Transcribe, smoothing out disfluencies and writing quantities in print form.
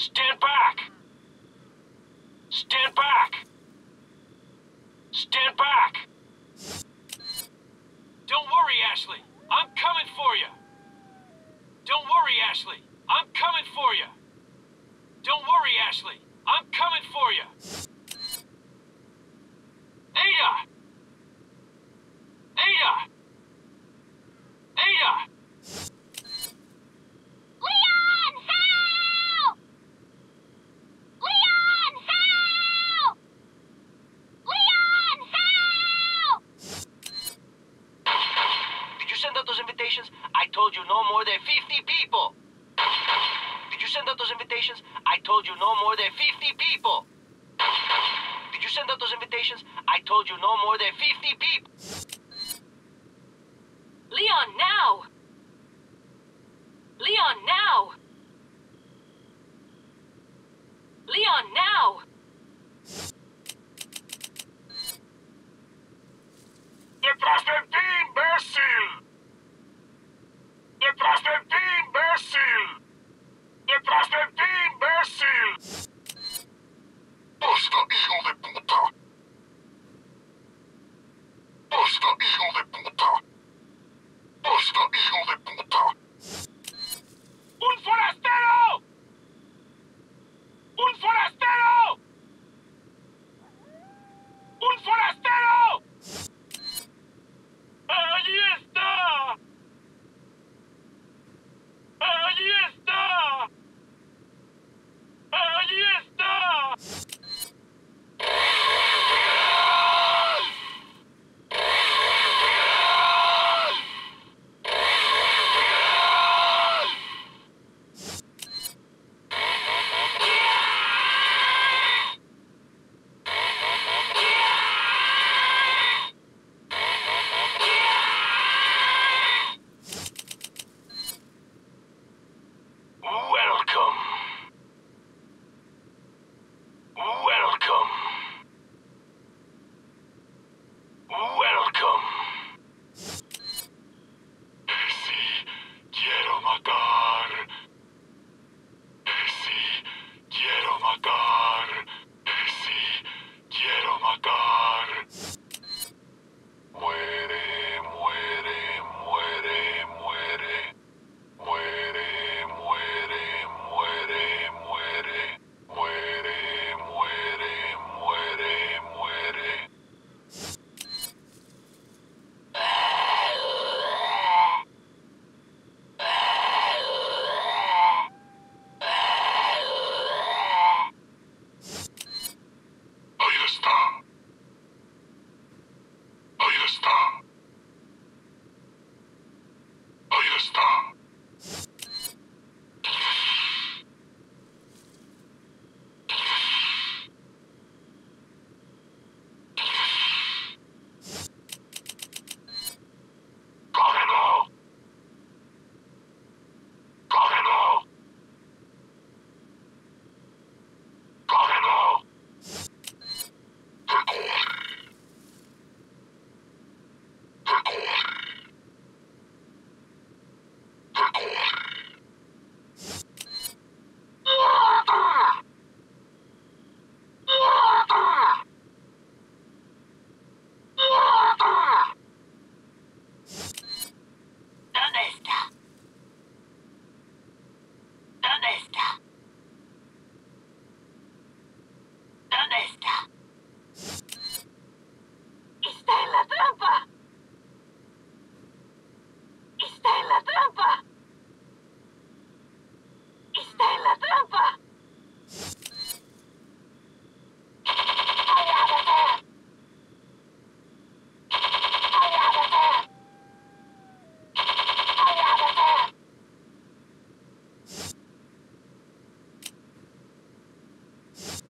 Stand back! Stand back! Stand back! Don't worry, Ashley. I'm coming for you. Don't worry, Ashley. I'm coming for you. Don't worry, Ashley. I'm coming for you. Ada! Ada! Ada! Leon, help! Leon, help! Leon, help! Did you send out those invitations? I told you no more than 50 people. Did you send out those invitations? I told you no more than 50 people. Did you send out those invitations? I told you no more than 50 people.